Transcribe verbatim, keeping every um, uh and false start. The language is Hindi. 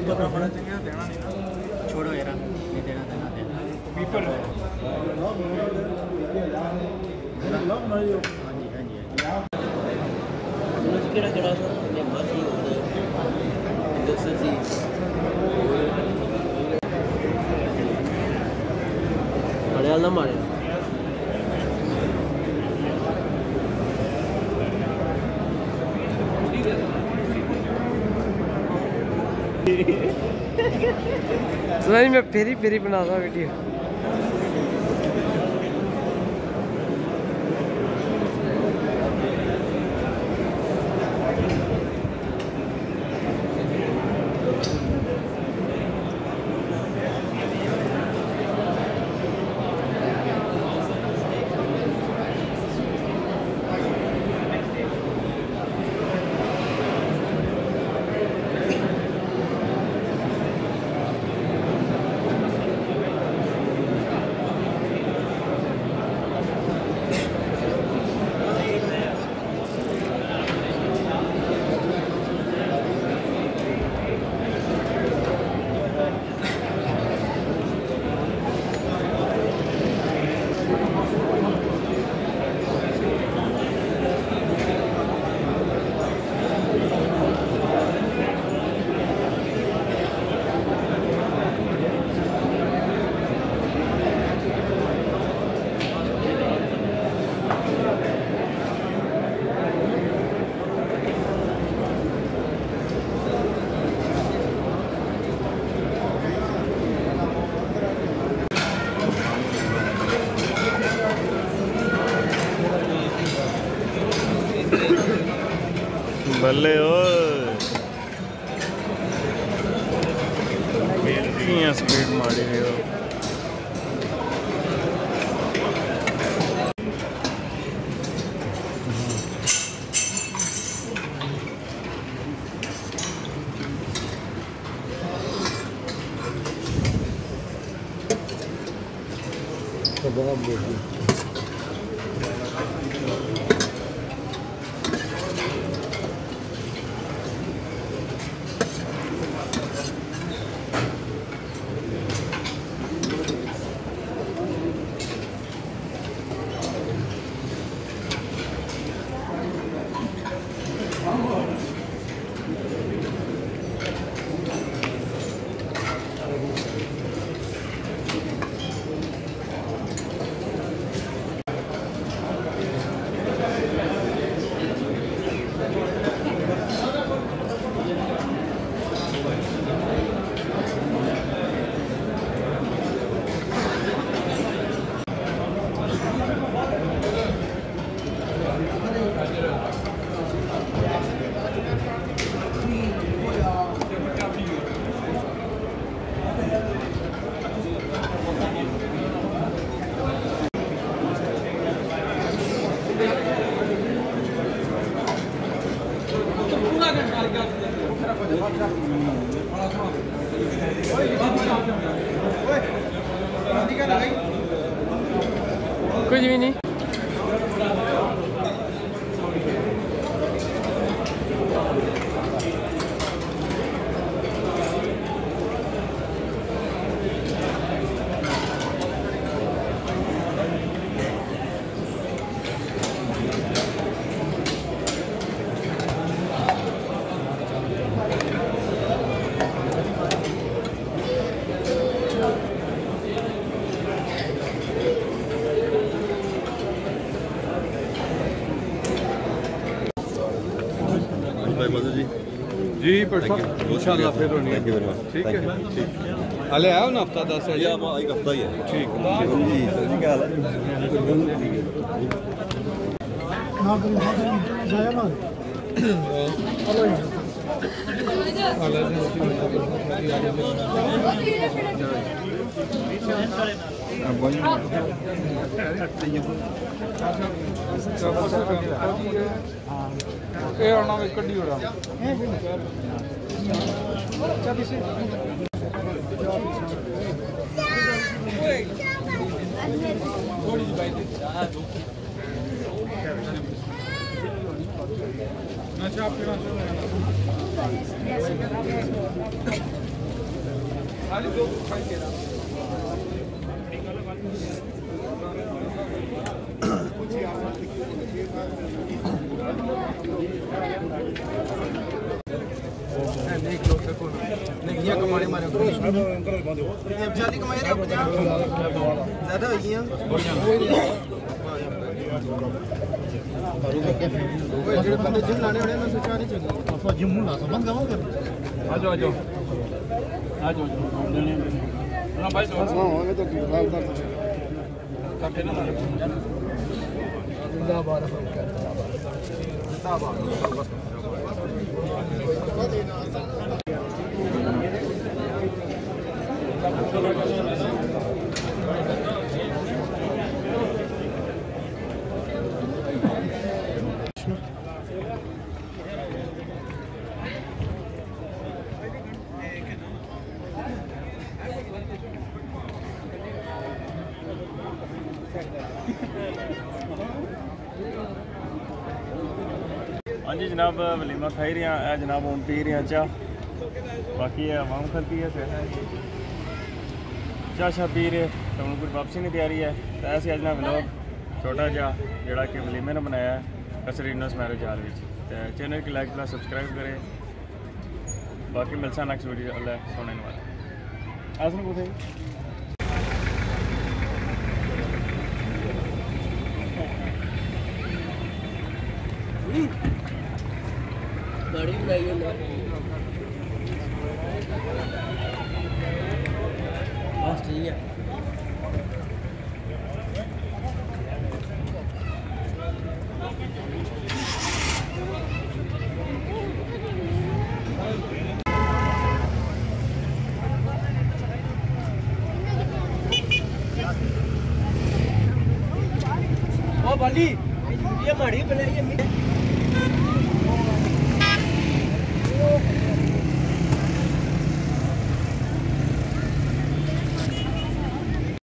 छोड़ो यार, नहीं देना देना देना पीपर हाँ जी हाँ जी केड़ा केड़ा ये मासी होते इंडक्शन सी हड़याल ना मारे सुना मैं फेरी फेरी बना रहा वीडियो। बल्ले स्पीड मारी हो कबाब देखिए कुछ भी नहीं। जी जी इंशाल्लाह फिर होनी है। ठीक है हले आओ ना हफ्ता दस है एक हफ्ता ही है। ठीक ये आना में कड्डी हो रहा अच्छा आप खाली दो खाई के रहा नहीं लो सको नहीं ये कमाने मारे अब जाली कमाए रे ज्यादा हो गई ओए जेड़े बंदे जिम लाने वाले मैं सोचा नहीं चाहिए अफा जिम ला संबंध गावा कर आ जाओ आ जाओ आ जाओ ना भाई तो हां हमें तो लाल उधर काटे ना जिंदाबाद जिंदाबाद हाँ जी जनाब वलीमा खाई रहे हैं जनाब हम पी रहे हैं चाह बाकी आवाम खलती है चाह शाह पी रहे तो हम कुछ वापसी की तैयारी है तो ऐसे अज ना व्लॉग छोटा जा जोड़ा कि वलीमे ने बनाया है कसर यूनिवर्स मैरिज हाल में चैनल की लाइक प्लस सब्सक्राइब करें बाकी मिलसा नेक्स्ट वीडियो सुनने वाले ऐसा कुछ गाड़ी बनाई है ना बस ठीक है ओ बाली ये माड़ी बनाई है